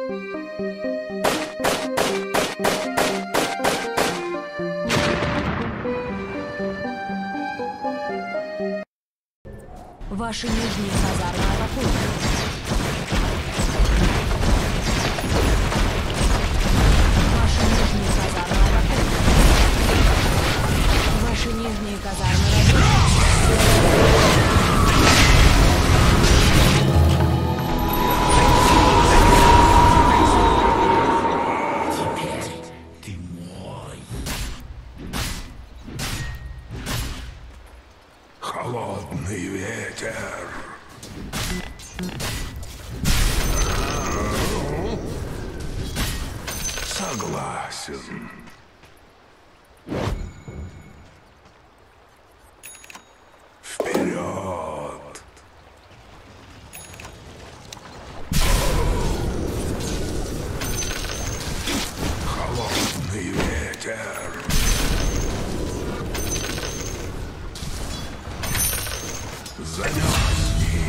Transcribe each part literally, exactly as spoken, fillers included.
Ваши нижние казармы атакуют. Ваши нижние казармы атакуют. Ваши нижние казармы Теперь ты мой. Холодный ветер. Согласен. Вперед! Холодный ветер. Замерзни.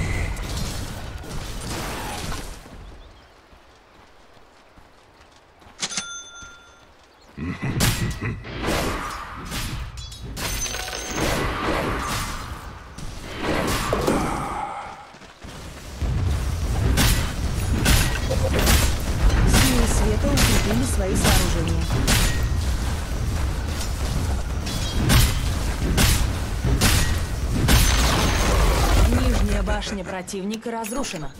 Силы света укрепили свои сооружения. Нижняя башня противника разрушена.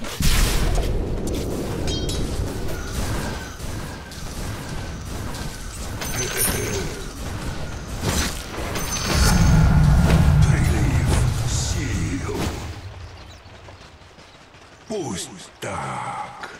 Прилив сил. Пусть так.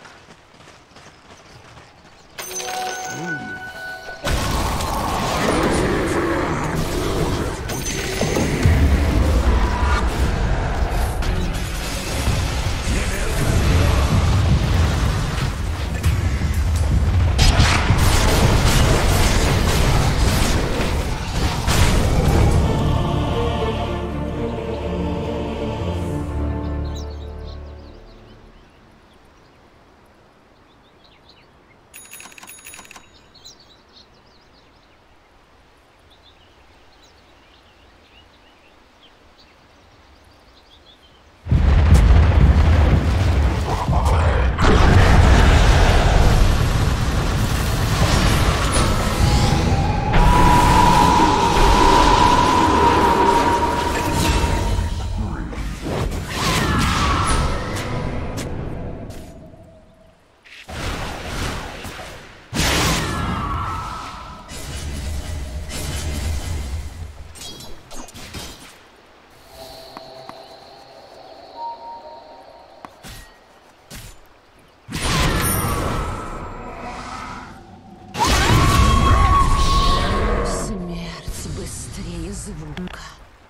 Смерть быстрее звука.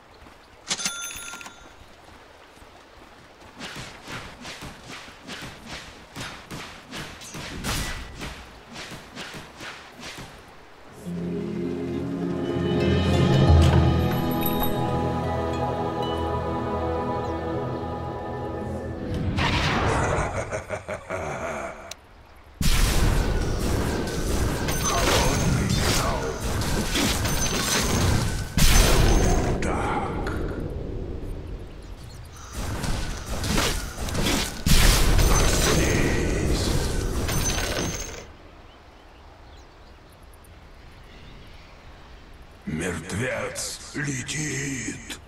Так. Здесь. Мертвец летит.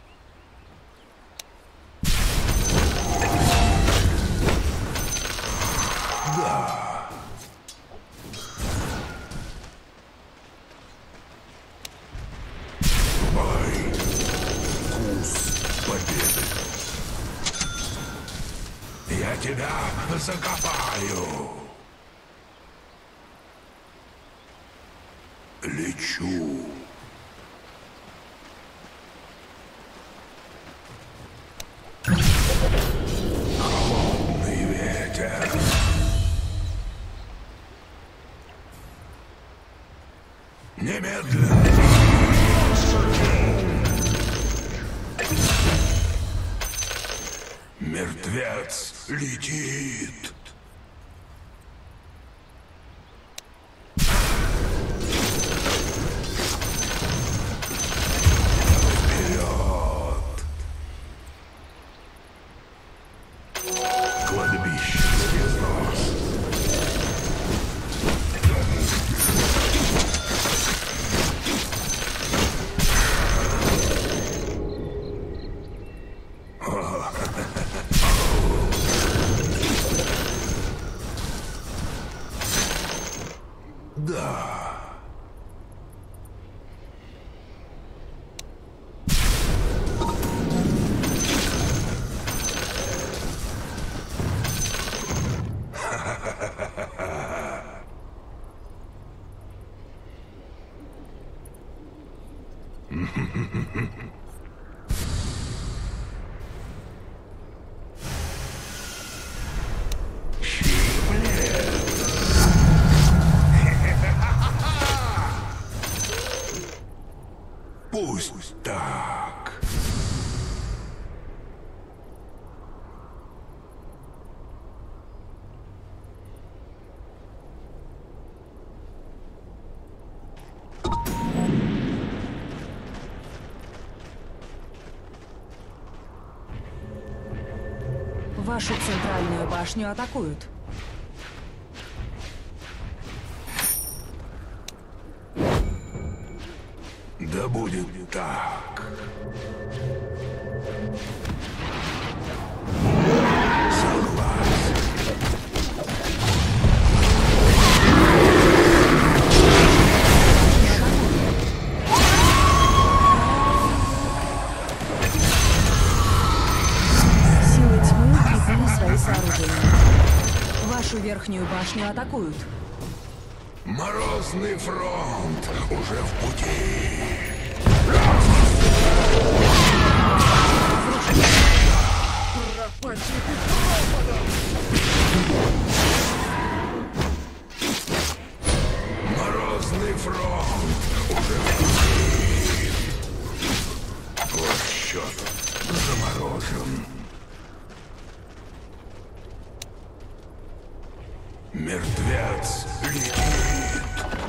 Да. Мой вкус победы. Я тебя закопаю. Лечу. Холодный ветер. Немедленно. Мертвец летит. Да. Пусть так. Вашу центральную башню атакуют. Да будет так. Согласен. Силы тьмы укрепили свои сооружения. Вашу верхнюю башню атакуют. Морозный фронт уже в пути. Морозный фронт уже в пути. Вот счет заморожен. Мертвец летит.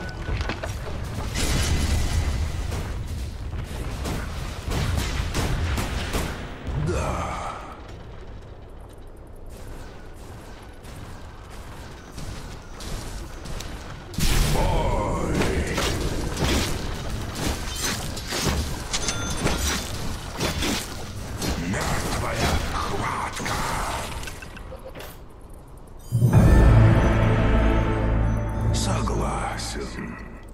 Да. Бой. Мертвая хватка. Согласен.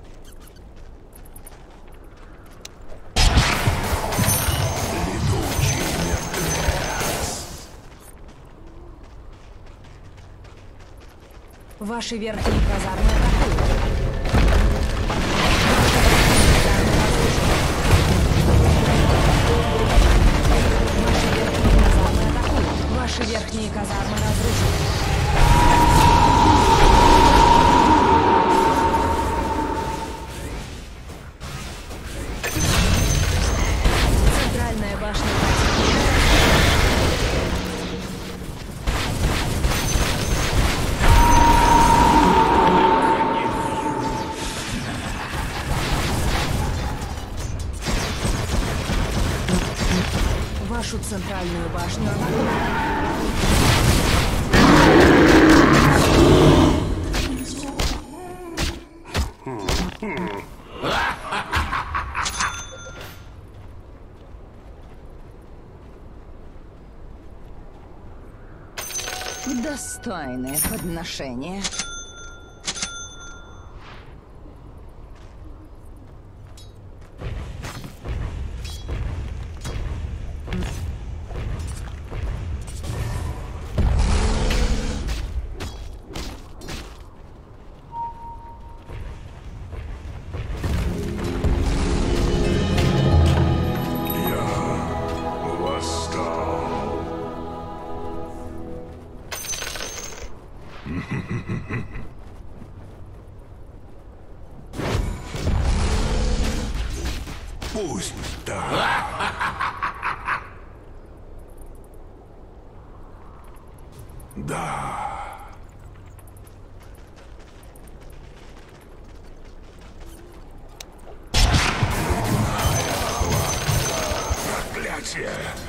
Летучий мертвец. Ваши верхние казармы атакуют. Ваши верхние казармы разрушены. Центральная башня противника. Вашу центральную башню атакуют. Достойное подношение. Я восстал. Пусть так. Да. Ледяная хватка. Проклятие.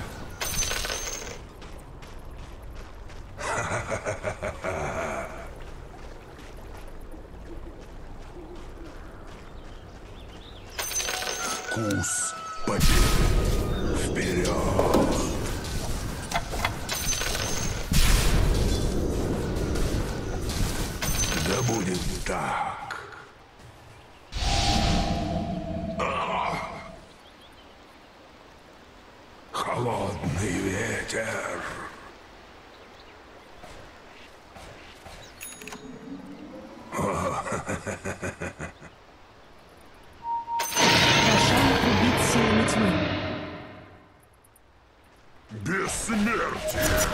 Вкус победы. Вперед! Да будет так. ветер. Рошан убит силами тьмы. Бессмертие.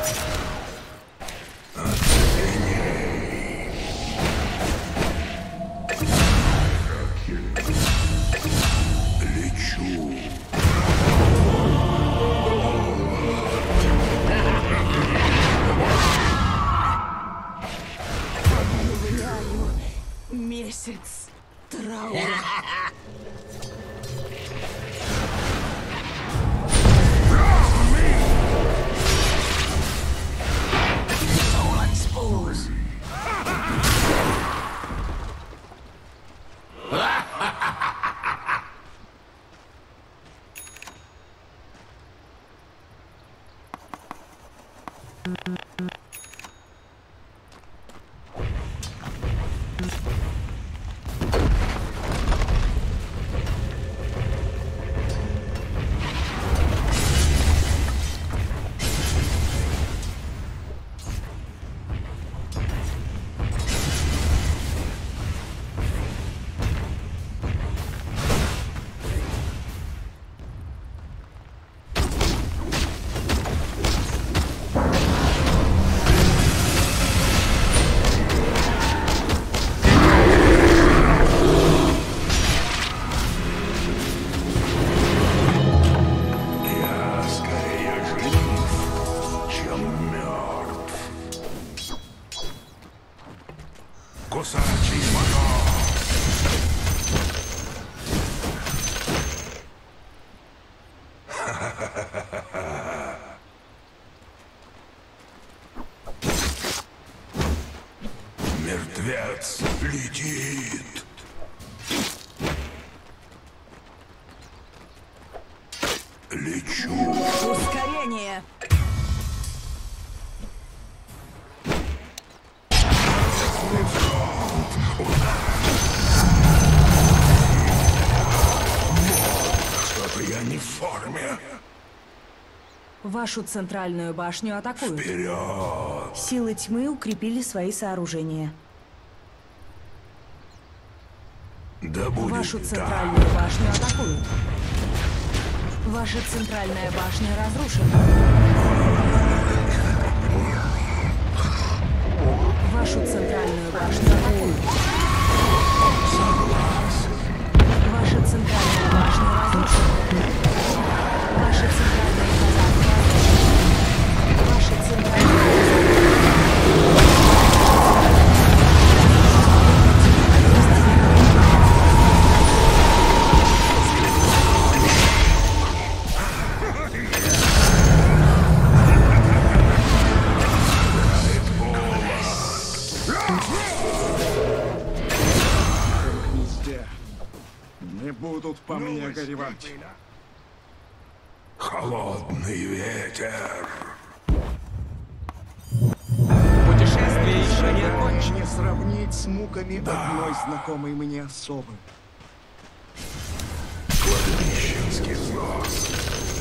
Лечу. Объявляю месяц траура. Я скорее жив, чем мертв. Кусачий мороз. Мертвец летит. Лечу. Ускорение. Что-то я не в форме. Вашу центральную башню атакуют. Вперед! Силы тьмы укрепили свои сооружения. Да будет Вашу так. центральную башню атакуют. Ваша центральная башня разрушена. Вашу центральную башню атакуют. Ваша центральная башня разрушена. Ваша центральная башня разрушена. Ваша центральная Везде. Не будут по мне горевать. Холодный ветер. Путешествие еще не окончено. Не сравнить с муками одной знакомой мне особы. Кладбищенский взнос.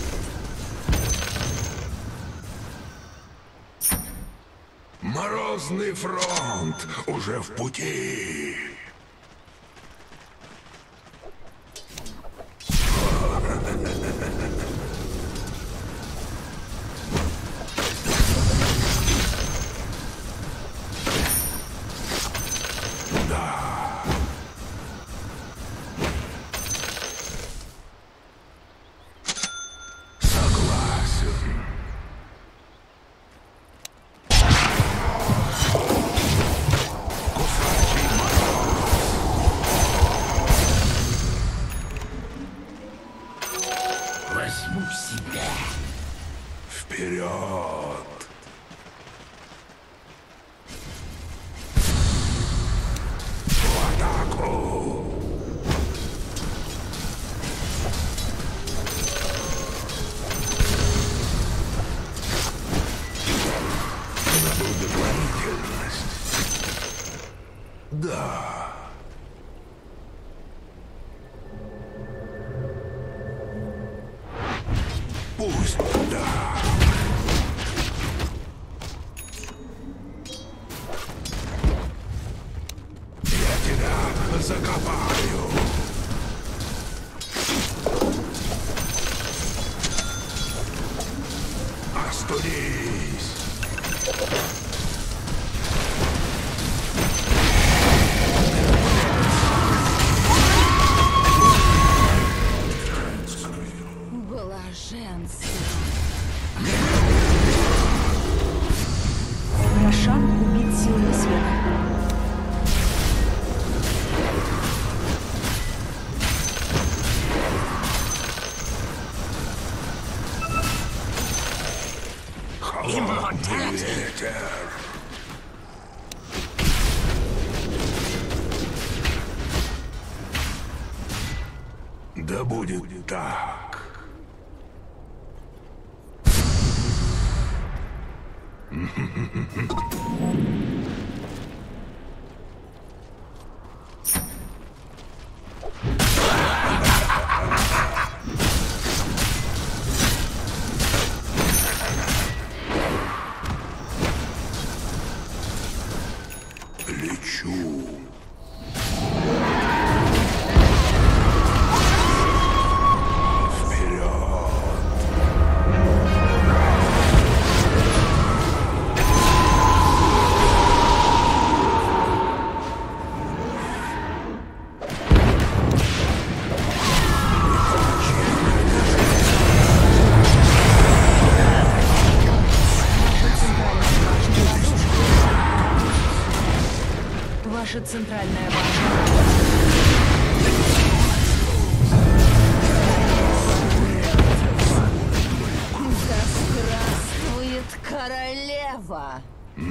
Морозный фронт уже в пути. Согласен. Возьму себя. Вперед! В атаку! Удовлетворительность. Да. Пусть да. закопаю. Остудись. Блаженство. Рошан убит силой света. Холодный ветер. Да будет так. Лечу. Ваша центральная башня. Да здравствует королева!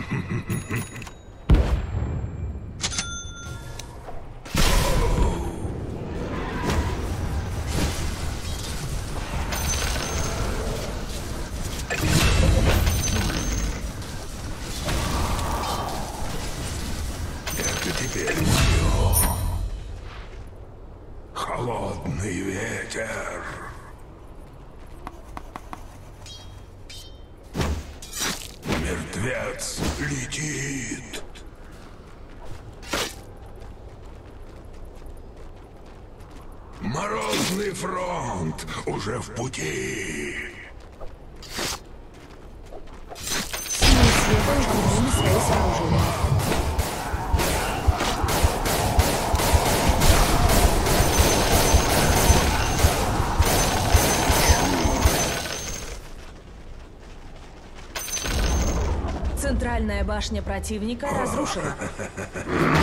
Теперь мое. Холодный ветер. Мертвец летит. Морозный фронт уже в пути. Силы света устремлены свои сооружения. Центральная башня противника разрушена.